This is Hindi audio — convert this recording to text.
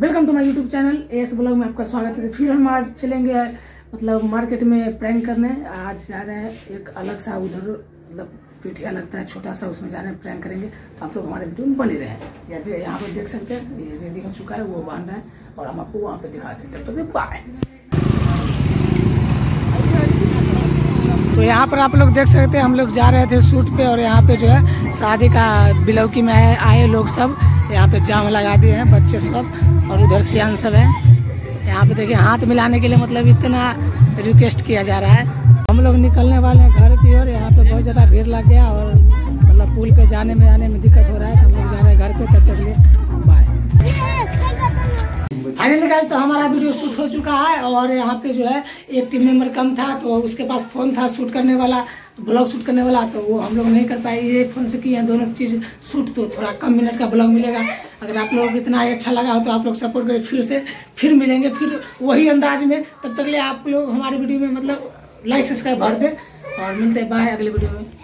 Welcome to my YouTube channel S blog में आपका स्वागत है। फिर हम आज चलेंगे मतलब मार्केट में प्रैंक करने। आज जा रहे हैं एक अलग सा उधर मतलब पिठिया लगता है छोटा सा, उसमें जा रहे हैं प्रैंक करेंगे। तो आप लोग हमारे वीडियो में बने रहे हैं। यहाँ पे देख सकते हैं ये रेडी हो चुका है, वो बांध रहा है और हम आपको वहाँ पे दिखाते हैं। तब तक बाय। तो यहाँ पर आप लोग देख सकते हैं हम लोग जा रहे थे शूट पे और यहाँ पे जो है शादी का बिलौकी में आए लोग सब यहाँ पे जाम लगा दिए हैं बच्चे सब, और उधर सियान सब है। यहाँ पे देखिए हाथ मिलाने के लिए मतलब इतना रिक्वेस्ट किया जा रहा है। हम लोग निकलने वाले हैं घर की ओर। यहाँ पे बहुत ज़्यादा भीड़ लग गया और मतलब पुल पे जाने में आने में दिक्कत हो रहा है, तो हम लोग जा रहे हैं घर पे। तब तक लिए बाय। फाइनली गाइस तो हमारा वीडियो शूट हो चुका है और यहाँ पे जो है एक टीम मेंबर कम था, तो उसके पास फोन था शूट करने वाला, ब्लॉग शूट करने वाला, तो वो हम लोग नहीं कर पाए। ये फोन से किए हैं दोनों चीज शूट, तो थोड़ा कम मिनट का ब्लॉग मिलेगा। अगर आप लोग इतना अच्छा लगा हो तो आप लोग सपोर्ट करें। फिर मिलेंगे फिर वही अंदाज में। तब तक लिए आप लोग हमारे वीडियो में मतलब लाइक सब्सक्राइब भर दें और मिलते हैं बाय अगले वीडियो में।